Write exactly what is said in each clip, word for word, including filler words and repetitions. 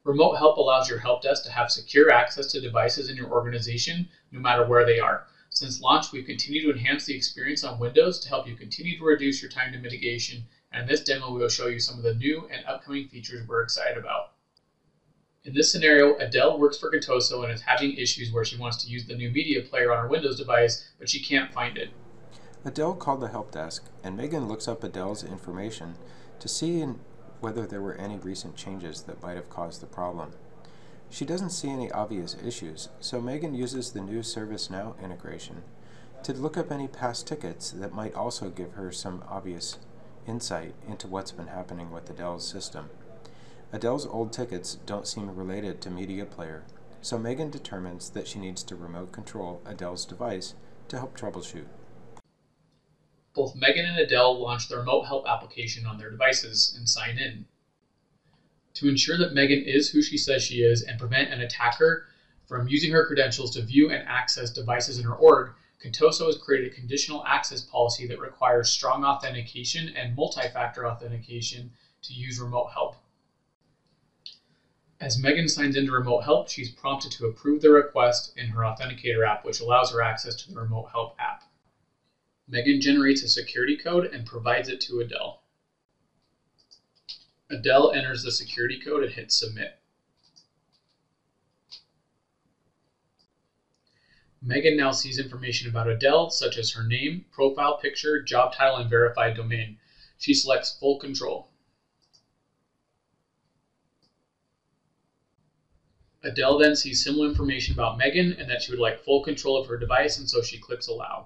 Remote Help allows your help desk to have secure access to devices in your organization, no matter where they are. Since launch, we've continued to enhance the experience on Windows to help you continue to reduce your time to mitigation, and in this demo, we will show you some of the new and upcoming features we're excited about. In this scenario, Adele works for Contoso and is having issues where she wants to use the new media player on her Windows device, but she can't find it. Adele called the help desk, and Megan looks up Adele's information to see in whether there were any recent changes that might have caused the problem. She doesn't see any obvious issues, so Megan uses the new ServiceNow integration to look up any past tickets that might also give her some obvious insight into what's been happening with Adele's system. Adele's old tickets don't seem related to Media Player, so Megan determines that she needs to remote control Adele's device to help troubleshoot. Both Megan and Adele launched the Remote Help application on their devices and sign in. To ensure that Megan is who she says she is and prevent an attacker from using her credentials to view and access devices in her org, Contoso has created a conditional access policy that requires strong authentication and multi-factor authentication to use Remote Help. As Megan signs into Remote Help, she's prompted to approve the request in her Authenticator app, which allows her access to the Remote Help app. Megan generates a security code and provides it to Adele. Adele enters the security code and hits Submit. Megan now sees information about Adele, such as her name, profile picture, job title, and verified domain. She selects Full Control. Adele then sees similar information about Megan and that she would like full control of her device, and so she clicks Allow.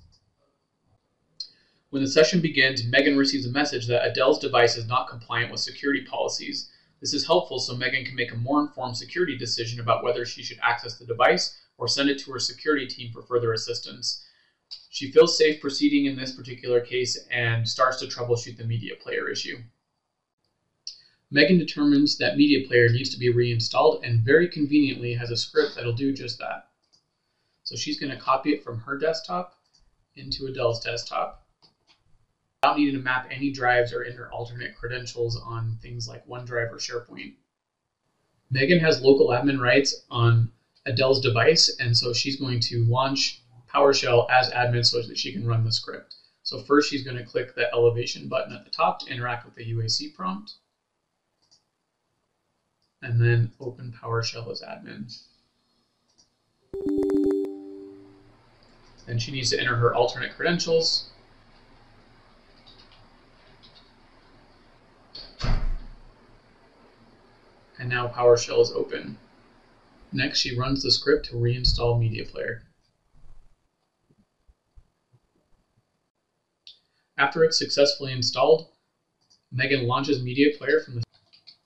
When the session begins, Megan receives a message that Adele's device is not compliant with security policies. This is helpful so Megan can make a more informed security decision about whether she should access the device or send it to her security team for further assistance. She feels safe proceeding in this particular case and starts to troubleshoot the media player issue. Megan determines that media player needs to be reinstalled and very conveniently has a script that'll do just that. So she's going to copy it from her desktop into Adele's desktop, without needing to map any drives or enter alternate credentials on things like OneDrive or SharePoint. Megan has local admin rights on Adele's device, and so she's going to launch PowerShell as admin so that she can run the script. So first she's going to click the elevation button at the top to interact with the U A C prompt, and then open PowerShell as admin. Then she needs to enter her alternate credentials. And now PowerShell is open. Next, she runs the script to reinstall Media Player. After it's successfully installed, Megan launches Media Player from the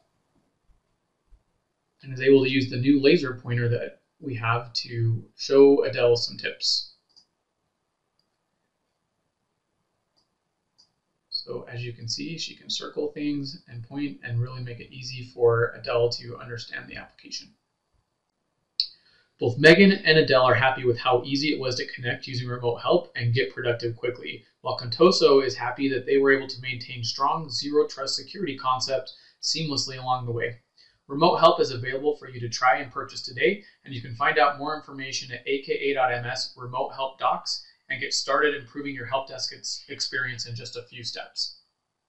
and is able to use the new laser pointer that we have to show Adele some tips. So as you can see, she can circle things and point and really make it easy for Adele to understand the application. Both Megan and Adele are happy with how easy it was to connect using Remote Help and get productive quickly, while Contoso is happy that they were able to maintain strong zero trust security concepts seamlessly along the way. Remote Help is available for you to try and purchase today, and you can find out more information at a k a dot m s Remote Help Docs and get started improving your help desk experience in just a few steps.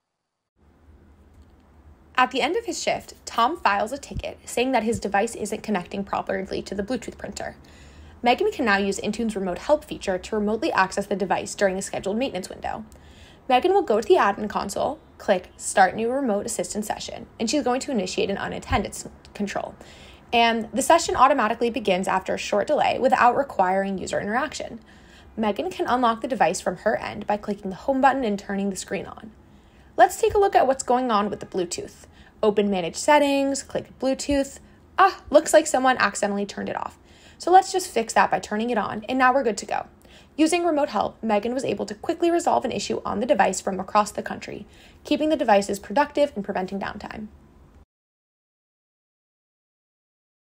At the end of his shift, Tom files a ticket saying that his device isn't connecting properly to the Bluetooth printer. Megan can now use Intune's Remote Help feature to remotely access the device during a scheduled maintenance window. Megan will go to the admin console, click Start New Remote Assistance Session, and she's going to initiate an unattended control. And the session automatically begins after a short delay without requiring user interaction. Megan can unlock the device from her end by clicking the home button and turning the screen on. Let's take a look at what's going on with the Bluetooth. Open Manage Settings, click Bluetooth. Ah, looks like someone accidentally turned it off. So let's just fix that by turning it on, and now we're good to go. Using Remote Help, Megan was able to quickly resolve an issue on the device from across the country, keeping the devices productive and preventing downtime.